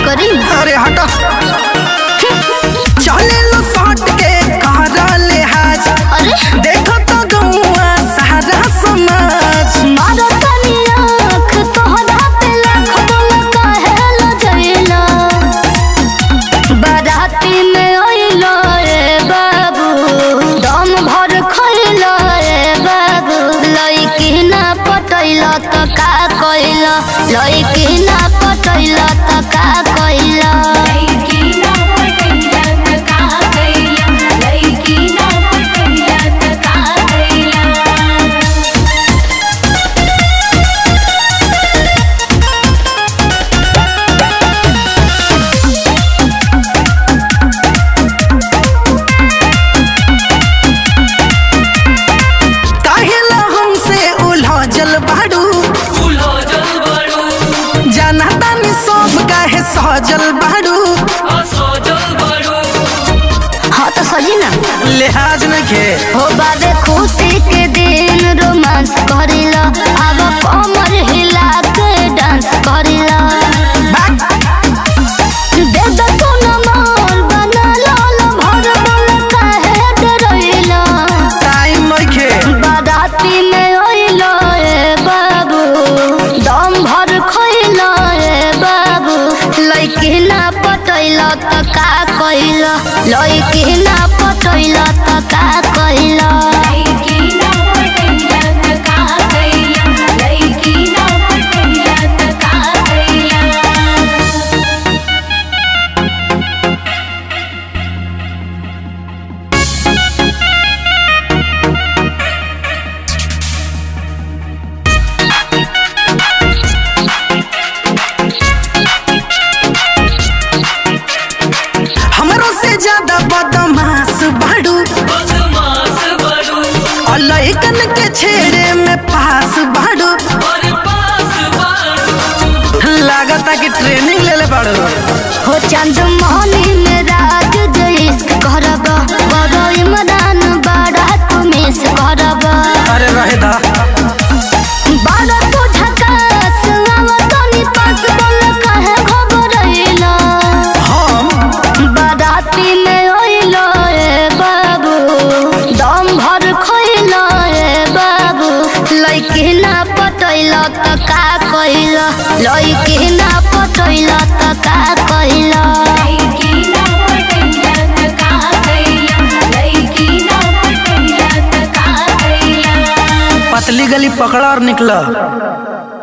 करी। अरे हटो चले लो सट के कहरा ले हाज। अरे देखो तो गौआ सारा समाज मारो तनी आँख तोहरा पे लाख बोला काहे लो जइला। बाराती में आइलो रे बाबू दम भर खइलो रे बाबू। लइकी ना पटैला त का कइला, लइकी ना पटैला त का कइला। सजल बाड़ू हाँ तो सजी ना लिहाज नखे हो बाबे खुशी के दिन रोमांस करिला। अब कमर हिला के डांस करिला। दे दो तू नमर बना लाल भर बोल काहे डरइला। टाइम नखे बाराती में आइलो रे बाबू दम भर खइला रे बाबू। लइकी ना पटैला त का कइला, लइकी ना पटैला त का कइला। ज्यादा बदमाश बाड़ू और लइकन के छेड़े में पास बाड़ू। लागता कि ट्रेनिंग ले ले बाड़ू हो चंदमोहनी में राज जो इश्क करबा बड़ो इमरान बड़ा तुम इस करबा। अरे रहे दा बड़ा तू झकास आवतनी पास बोल काहे घबरइला। हम बाराती में आइलो रे बाबू दम भर खइलो रे बाबू। लइकी ना पटैला त का कइला, लइकी ना पटैला त का कइला। पतली गली पकड़ा और निकला।